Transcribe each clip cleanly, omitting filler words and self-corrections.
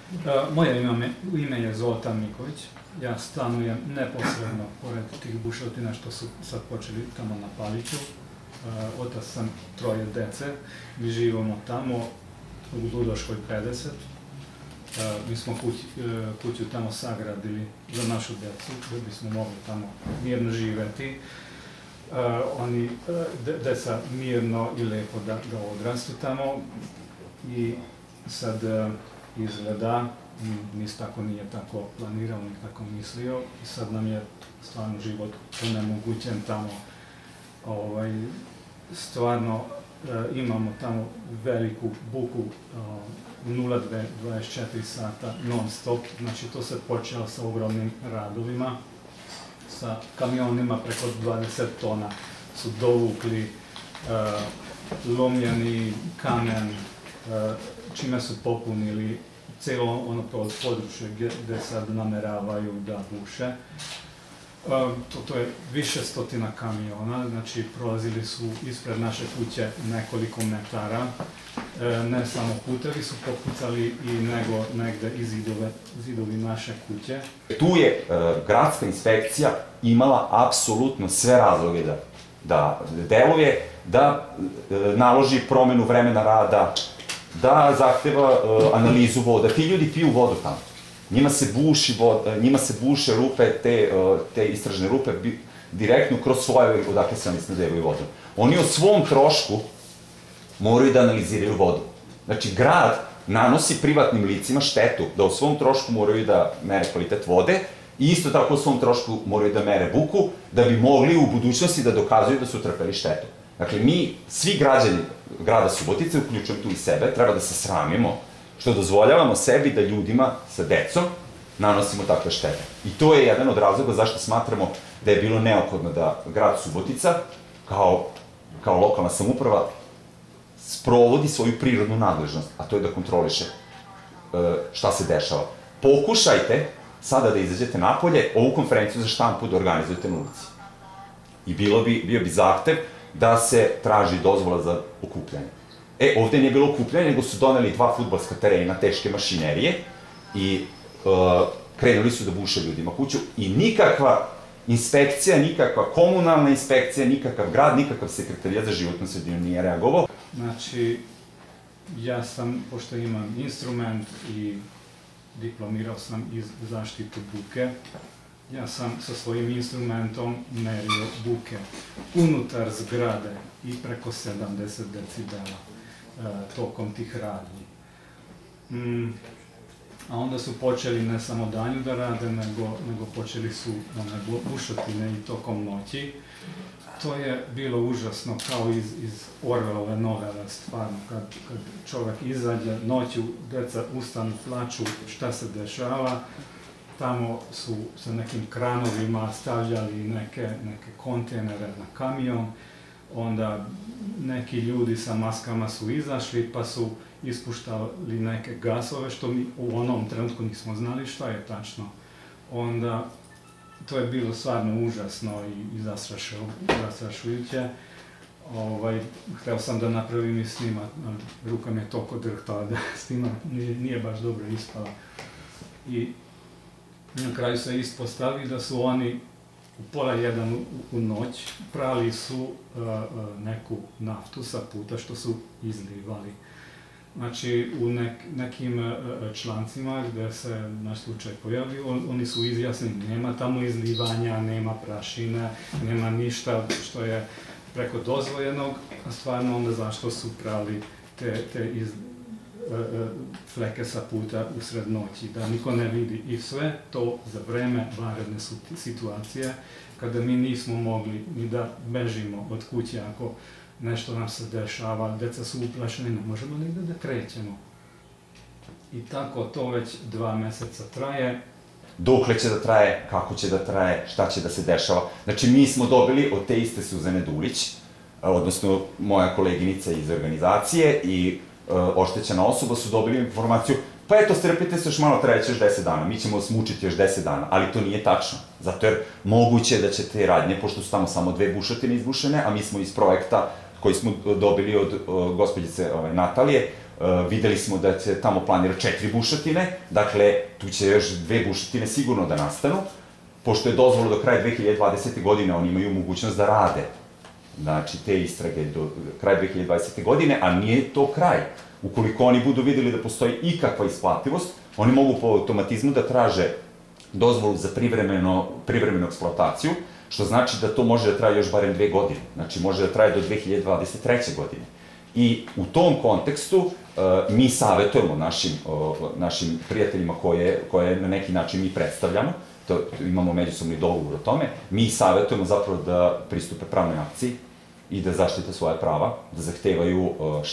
Moje ime je Zoltan Miković. Ja stanujem neposredno pored tih bušotina što su sad počeli tamo na Paliću. Otac sam troje dece. Mi živimo tamo u Dudoškoj 50. Mi smo kuću tamo sagradili za našu decu, da bismo mogli tamo mirno živeti. Oni, deca mirno i lepo da odrastu tamo i sad izgleda, nis tako nije tako planirao, ni tako mislio i sad nam je stvarno život onemogućen tamo. Stvarno imamo tamo veliku buku 0,24 sata non stop, znači to se počelo sa ogromnim radovima, sa kamionima preko 20 tona su dovukli lomljeni kamen, čime su popunili cijelo ono područje gdje sad nameravaju da buše. To je više stotina kamiona, znači prolazili su ispred naše kuće nekoliko metara. Ne samo putevi su popucali nego negde i zidovi naše kuće. Tu je gradska inspekcija imala apsolutno sve razloge da deluje, da naloži promenu vremena rada, da zahteva analizu voda. Ti ljudi piju vodu tamo. Njima se buše rupe, te istražne rupe, direktno kroz slojeve odakle se oni snabdevaju vodom. Oni o svom trošku moraju da analiziraju vodu. Znači, grad nanosi privatnim licima štetu da o svom trošku moraju da mere kvalitet vode i isto tako o svom trošku moraju da mere buku, da bi mogli u budućnosti da dokazuju da su trpeli štetu. Dakle, mi, svi građani grada Subotice, uključujem tu i sebe, treba da se sramimo što dozvoljavamo sebi da ljudima sa decom nanosimo takve štete. I to je jedan od razloga zašto smatramo da je bilo neophodno da grad Subotica, kao lokalna samouprava, sprovodi svoju prirodnu nadležnost, a to je da kontroliše šta se dešava. Pokušajte sada da izađete napolje, ovu konferenciju za štampu da organizujete na ulici. I bio bi zahtev da se traži dozvola za okupljanje. Ovde nije bilo okupljanje, nego su doneli 2 fudbalska terena, teške mašinerije i krenuli su da buše ljudima kuću i nikakva inspekcija, nikakva komunalna inspekcija, nikakav grad, nikakav sekretarijat za životnu sredinu nije reagovao. Znači, ja sam, pošto imam instrument i diplomirao sam iz zaštitu buke, ja sam sa svojim instrumentom merio buke unutar zgrade i preko 70 decibela tokom tih radnji. A onda su počeli ne samo danju da rade, nego počeli su bušotine i tokom noći. To je bilo užasno, kao iz Orwellove novele, stvarno, kad čovjek izađe noću, deca ustanu, plaču, šta se dešava. Tamo su sa nekim kranovima stavljali neke kontejnere na kamion, onda neki ljudi sa maskama su izašli pa su ispuštali neke gasove, što mi u onom trenutku nismo znali šta je tačno. Onda to je bilo stvarno užasno i zastrašujuće. Hteo sam da napravim i snimak, ruka mi je toliko drhtala da snimak nije baš dobro ispala. I na kraju se ispostavi da su oni u 12:30 u noć prali su neku naftu sa puta što su izlivali. Znači, u nekim člancima gde se naš slučaj pojavio, oni su izjasnili, nema tamo izlivanja, nema prašine, nema ništa što je preko dozvoljenog, a stvarno onda zašto su prali te fleke sa puta usred noći, da niko ne vidi. I sve to za vreme vanredne situacije, kada mi nismo mogli ni da bežimo od kuće ako nešto nam se dešava, deca su uplašeni, ne možemo nigde da krećemo. I tako to već 2 meseca traje. Dokle će da traje, kako će da traje, šta će da se dešava. Znači, mi smo dobili od te iste Suzane Dulić, odnosno moja koleginica iz organizacije i oštećena osoba su dobili informaciju, pa eto, strpite se još malo, trajeće još 10 dana, mi ćemo vas mučiti još 10 dana, ali to nije tačno, zato jer moguće je da će te radnje, pošto su tamo samo 2 bušotine izbušene, a mi smo iz projekta koji smo dobili od gospođice Natalije, videli smo da se tamo planira 4 bušotine, dakle, tu će još 2 bušotine sigurno da nastanu, pošto je dozvolo do kraja 2020. godine, oni imaju mogućnost da rade, znači, te istrage do kraja 2020. godine, a nije to kraj. Ukoliko oni budu videli da postoji ikakva isplativost, oni mogu po automatizmu da traže dozvolu za privremenu eksploataciju, što znači da to može da traje još barem 2 godine. Znači, može da traje do 2023. godine. I u tom kontekstu mi savjetujemo našim prijateljima koje na neki način mi predstavljamo, imamo međusobni dogovor o tome, mi savjetujemo zapravo da pristupe pravnoj akciji i da zaštite svoje prava, da zahtevaju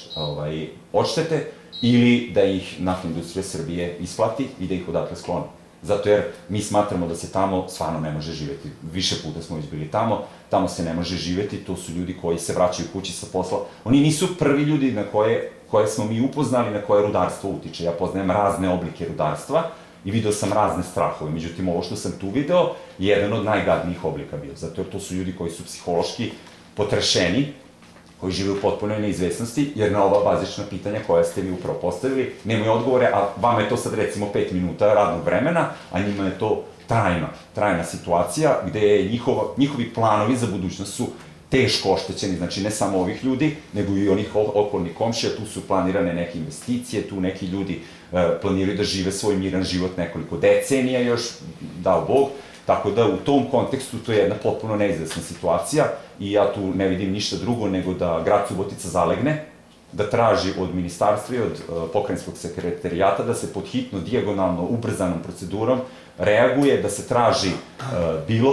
odštete ili da ih Naftna industrija Srbije isplati i da ih odatle skloni. Zato jer mi smatramo da se tamo stvarno ne može živeti. Više puta smo već bili tamo se ne može živeti, to su ljudi koji se vraćaju kući sa posla. Oni nisu prvi ljudi na koje smo mi upoznali, na koje rudarstvo utiče. Ja poznajem razne oblike rudarstva i video sam razne strahove. Međutim, ovo što sam tu video je jedan od najgadnijih oblika bio. Zato jer to su ljudi koji su psihološki potrešeni, koji žive u potpunoj neizvesnosti, jer na ova bazična pitanja koja ste vi upravo postavili, nemaju odgovore, a vama je to sad recimo 5 minuta radnog vremena, a njima je to trajna situacija, gde njihovi planovi za budućnost su teško oštećeni, znači ne samo ovih ljudi, nego i onih okolnih komšija, tu su planirane neke investicije, tu neki ljudi planiraju da žive svoj miran život nekoliko decenija još, dao Bog, tako da u tom kontekstu to je jedna potpuno neizvesna situacija i ja tu ne vidim ništa drugo nego da grad Subotica zalegne, da traži od ministarstva i od pokrajinskog sekretarijata da se pod hitno, dijagonalno, ubrzanom procedurom reaguje, da se traži bilo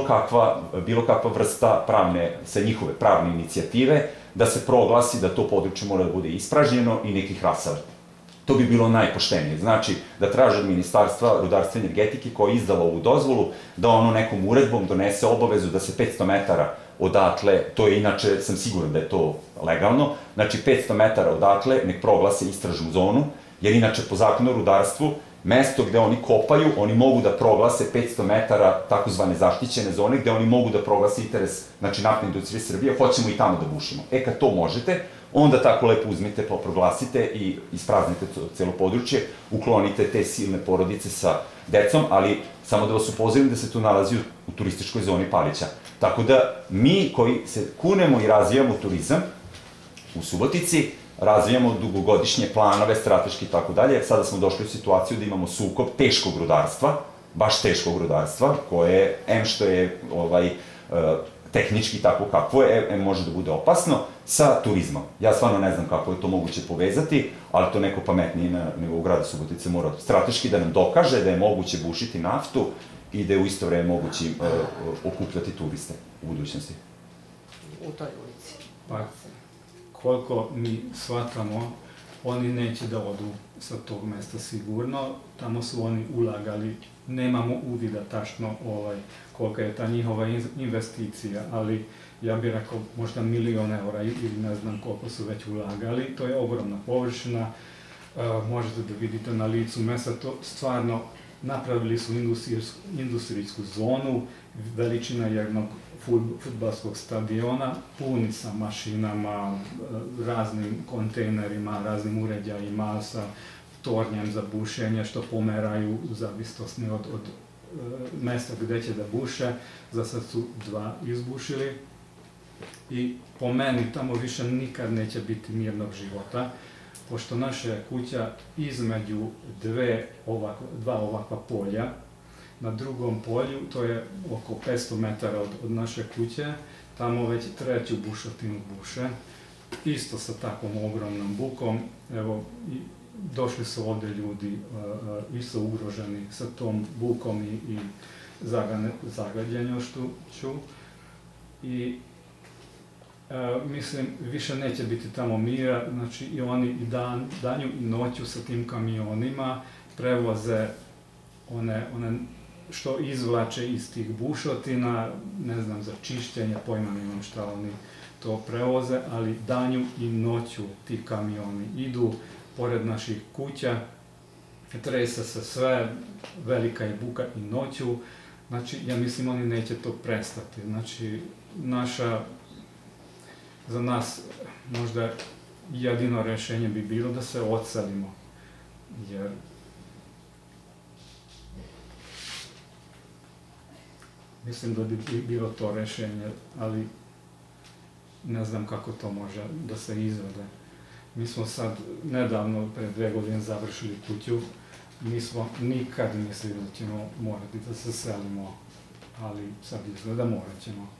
kakva vrsta sa njihove pravne inicijative, da se proglasi da to područje mora da bude ispražnjeno i nekih rasava. To bi bilo najpoštenije. Znači, da traže od Ministarstva rudarstva i energetike koja je izdala ovu dozvolu, da ono nekom uredbom donese obavezu da se 500 metara odatle, to je inače, sam siguran da je to legalno, znači 500 metara odatle nek proglase istražnu zonu, jer inače po zakonu o rudarstvu, mesto gde oni kopaju, oni mogu da proglase 500 metara takozvane zaštićene zone, gde oni mogu da proglase interes, znači Naftne industrije Srbije, hoćemo i tamo da bušimo. Kad to možete, onda tako lepo uzmite, proglasite i ispraznite celo područje, uklonite te silne porodice sa decom, ali samo da vas upozorim da se tu nalazi u turističkoj zoni Palića. Tako da mi koji se kunemo i razvijamo turizam u Subotici, razvijamo dugogodišnje planove, strateški i tako dalje, sada smo došli u situaciju da imamo sukob teškog rudarstva, baš teškog rudarstva, koje, što je tehnički tako kakvo je, može da bude opasno, sa turizmom. Ja stvarno ne znam kako je to moguće povezati, ali to neko pametniji nego u gradu Subotice mora strateški da nam dokaže da je moguće bušiti naftu i da je u isto vreme moguće okupljati turiste u budućnosti. U toj ulici. Pa, koliko mi shvatamo, oni neće da odu sa tog mesta sigurno, tamo su oni ulagali, nemamo uvida tačno kolika je ta njihova investicija, ali ja bih rekao možda €1.000.000 ili ne znam koliko su već ulagali, to je ogromna površina, možete da vidite na licu mesta, to stvarno napravili su industrijsku zonu, veličina jednog fudbalskog stadiona, puni sa mašinama, raznim kontejnerima, raznim uređajima, sa tornjem za bušenje, što pomeraju u zavisnosti od mesta gde će da buše. Za sad su 2 izbušili i po meni tamo više nikad neće biti mirnog života, pošto naša je kuća između 2 ovakva polja. Na drugom polju, to je oko 500 metara od naše kuće, tamo već 3. bušotinu buše, isto sa takvom ogromnom bukom. Evo, došli su ovde ljudi i su ugroženi sa tom bukom i zagađenošću. I mislim, više neće biti tamo mira, znači i oni i danju i noću sa tim kamionima prevoze one što izvlače iz tih bušotina, ne znam, za čišćenje, pojma nemam šta oni to prevoze, ali danju i noću ti kamioni idu pored naših kuća, trese se sve, velika je buka i noću, znači ja mislim oni neće to prestati, znači za nas možda jedino rešenje bi bilo da se odselimo, jer mislim da bi bilo to rešenje, ali ne znam kako to može da se izvede. Mi smo sad nedavno, pre 2 godine, završili kuću. Mi smo nikad mislili da ćemo morati da se selimo, ali sad izgleda morat ćemo.